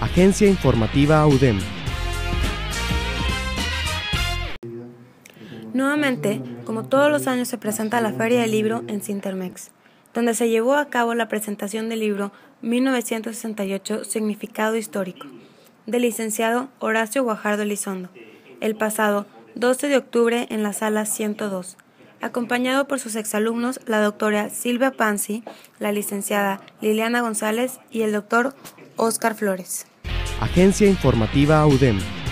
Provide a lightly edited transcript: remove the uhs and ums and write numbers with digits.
Agencia Informativa UDEM. Nuevamente, como todos los años, se presenta la Feria del Libro en Cintermex, donde se llevó a cabo la presentación del libro 1968, Significado Histórico, del licenciado Horacio Guajardo Elizondo, el pasado 12 de octubre en la sala 102, acompañado por sus exalumnos, la doctora Silvia Panzi, la licenciada Liliana González y el doctor Óscar Flores. Agencia Informativa UDEM.